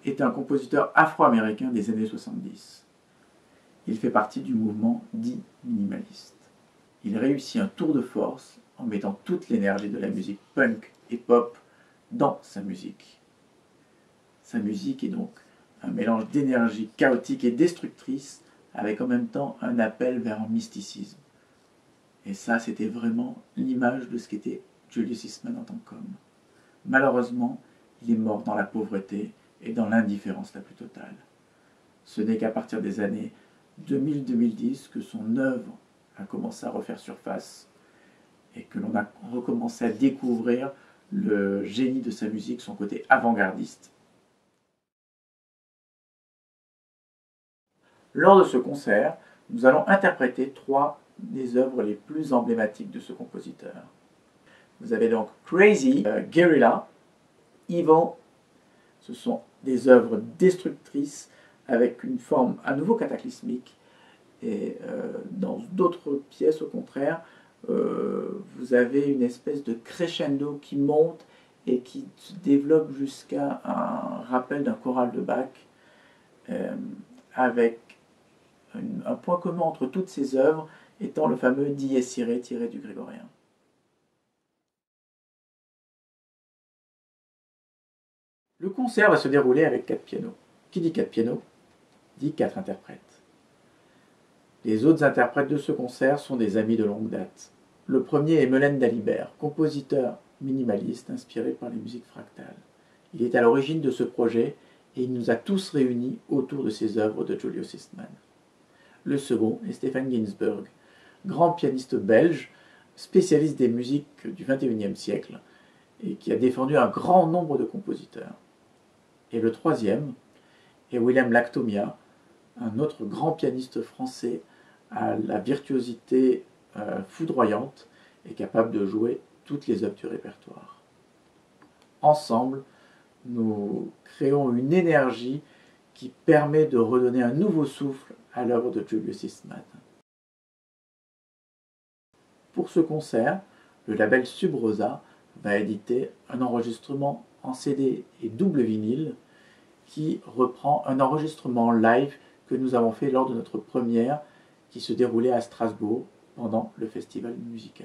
est un compositeur afro-américain des années 70. Il fait partie du mouvement dit minimaliste. Il réussit un tour de force en mettant toute l'énergie de la musique punk et pop dans sa musique. Sa musique est donc un mélange d'énergie chaotique et destructrice avec en même temps un appel vers un mysticisme. Et ça, c'était vraiment l'image de ce qu'était Julius Eastman en tant qu'homme. Malheureusement, il est mort dans la pauvreté et dans l'indifférence la plus totale. Ce n'est qu'à partir des années 2000-2010 que son œuvre a commencé à refaire surface et que l'on a recommencé à découvrir le génie de sa musique, son côté avant-gardiste. Lors de ce concert, nous allons interpréter 3 des œuvres les plus emblématiques de ce compositeur. Vous avez donc Crazy, Guerrilla, Evil. Ce sont des œuvres destructrices avec une forme à nouveau cataclysmique. Et dans d'autres pièces, au contraire, vous avez une espèce de crescendo qui monte et qui se développe jusqu'à un rappel d'un choral de Bach, avec un point commun entre toutes ces œuvres étant le fameux dies irae tiré du grégorien. Le concert va se dérouler avec 4 pianos. Qui dit 4 pianos dit 4 interprètes. Les autres interprètes de ce concert sont des amis de longue date. Le premier est Melaine Dalibert, compositeur minimaliste inspiré par les musiques fractales. Il est à l'origine de ce projet et il nous a tous réunis autour de ces œuvres de Julius Eastman. Le second est Stefan Ginsberg, grand pianiste belge, spécialiste des musiques du XXIe siècle et qui a défendu un grand nombre de compositeurs. Et le troisième est Willem Lactomia, un autre grand pianiste français à la virtuosité foudroyante et capable de jouer toutes les œuvres du répertoire. Ensemble, nous créons une énergie qui permet de redonner un nouveau souffle à l'œuvre de Julius Eastman. Pour ce concert, le label Sub Rosa va éditer un enregistrement en CD et double vinyle qui reprend un enregistrement live que nous avons fait lors de notre première qui se déroulait à Strasbourg pendant le Festival Musica.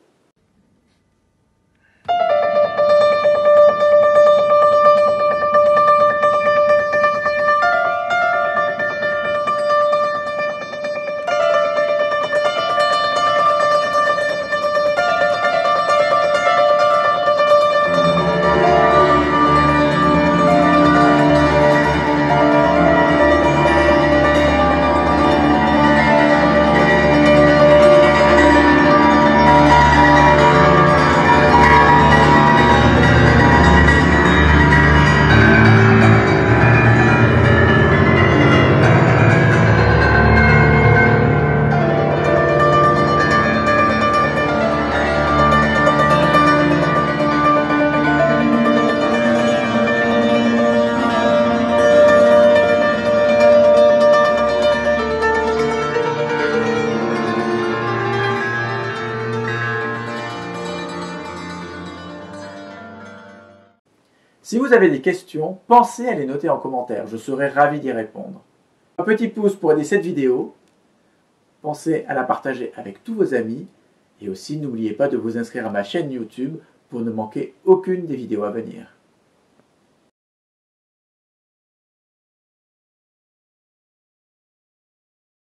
Si vous avez des questions, pensez à les noter en commentaire, je serai ravi d'y répondre. Un petit pouce pour aider cette vidéo, pensez à la partager avec tous vos amis, et aussi n'oubliez pas de vous inscrire à ma chaîne YouTube pour ne manquer aucune des vidéos à venir.